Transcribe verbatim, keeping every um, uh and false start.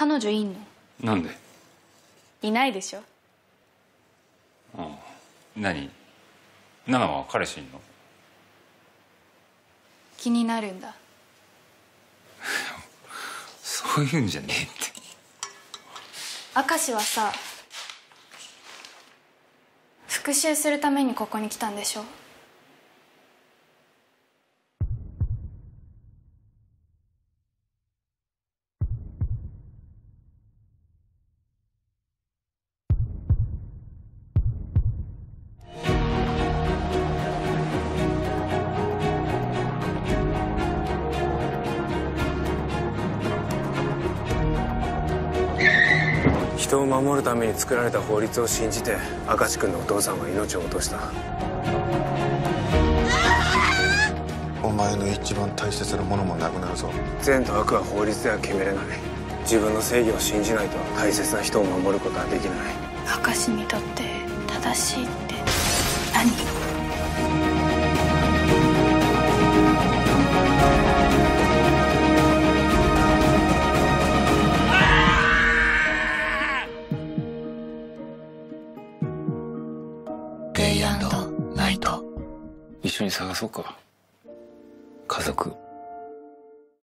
彼女いんの？ なんで？ いないでしょ。 ああ、何？ナナは彼氏いんの？ 気になるんだ。 そういうんじゃねえって。 明石はさ、復讐するためにここに来たんでしょ。 人を守るために作られた法律を信じて明石君のお父さんは命を落とした。 お前の一番大切なものもなくなるぞ。 善と悪は法律では決めれない。自分の正義を信じないと大切な人を守ることはできない。 明石にとって正しいって何？ 一緒に探そうか。家族。